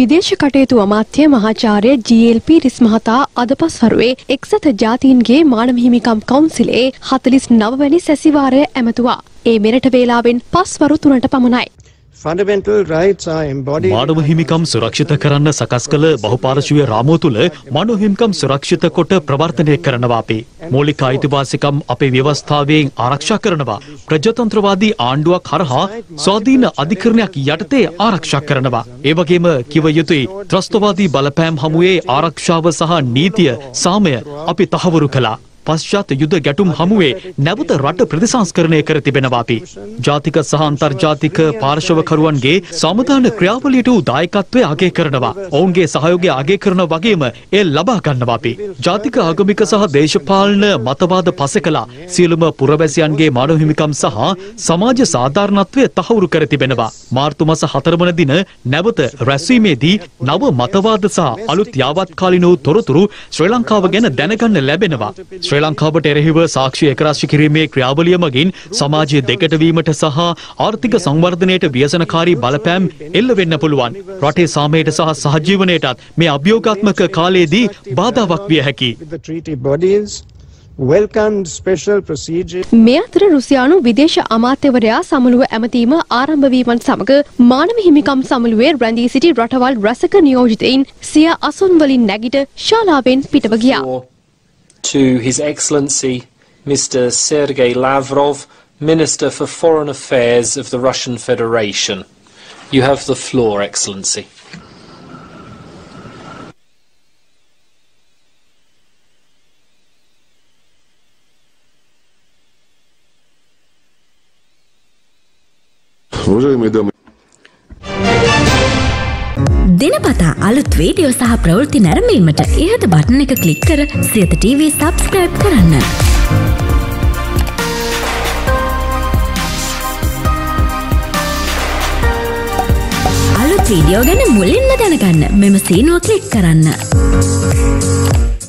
විදේශ කටයුතු අමාත්‍ය මහාචාර්ය ජී.එල්.පී. රිස් මහතා අද පස්වරුවේ එක්සත් ජාතීන්ගේ මානව හිමිකම් කවුන්සිලේ 49 වැනි සැසිවාරය ඇමතුවා. ඒ මෙරට වේලාවෙන් පස්වරු 3ට පමණයි. මානව හිමිකම් සුරක්ෂිත කරන්න සකස් කළ බහුපාර්ශ්වීය රාමුව තුළ මානව හිමිකම් සුරක්ෂිත කොට ප්‍රවර්ධනය කරනවා අපි. මූලික අයිතිවාසිකම් අපේ ව්‍යවස්ථාවෙන් ආරක්ෂා කරනවා. ප්‍රජාතන්ත්‍රවාදී ආණ්ඩුවක් හරහා ස්වාධීන අධිකරණයක් යටතේ ආරක්ෂා කරනවා. ඒ වගේම කිව යුතුයි ත්‍රස්තවාදී බලපෑම් හමුවේ ආරක්ෂාව සහ නීතිය සාමය අපි තහවුරු කළා. පශ්චාත් යුද ගැටුම් හමුවේ නැවත රට ප්‍රතිසංස්කරණය කර තිබෙනවා අපි. ජාතික සහ අන්තර්ජාතික පාර්ශවකරුවන්ගේ සමාදාන ක්‍රියාවලියට දායකත්වය අගය කරනවා. ඔවුන්ගේ සහයෝගය අගය කරන වගේම එය ලබා ගන්නවා අපි. ජාතික ආගමික සහ දේශපාලන මතවාද පසෙකලා සියලුම පුරවැසියන්ගේ මානව හිමිකම් සහ සමාජ සාධාරණත්වය තහවුරු කර තිබෙනවා. මාර්තු මාස 4 වන දින නැවත රැස්වීමේදී නව මතවාද සහ අලුත් යාවත්කාලින වූ තොරතුරු ශ්‍රී ලංකාව ගැන දැනගන්න ලැබෙනවා. ශ්‍රී ලංකාවට එරෙහිව සාක්ෂි එකරාශි කිරීමේ ක්‍රියාවලිය මගින් සමාජය දෙකට වීමට සහ ආර්ථික සංවර්ධනයට ව්‍යසනකාරී බලපෑම් එල්ල වෙන්න පුළුවන්. රටේ සාමයට සහ සහජීවනයටත් මේ අභියෝගාත්මක කාලයේදී බාධාවක් විය හැකියි. මේ අතර රුසියානු විදේශ අමාත්‍යවරයා සමුළුව ඇමතීම ආරම්භ වීමත් සමග මානව හිමිකම් සමුළුවේ රැඳී සිටි රටවල් රැසක නියෝජිතයින් සිය අසුන් වලින් නැගිට ශාලාවෙන් පිටව ගියා. To His Excellency Mr. Sergei Lavrov, Minister for Foreign Affairs of the Russian Federation. You have the floor, Excellency. දිනපතා අලුත් වීඩියෝ සහ ප්‍රවෘත්ති නැරඹීමට ඉහත බටන් එක ක්ලික් කර සියත TV subscribe කරන්න. අලුත් වීඩියෝ ගැන මුලින්ම දැනගන්න මෙම සීනුව ක්ලික් කරන්න.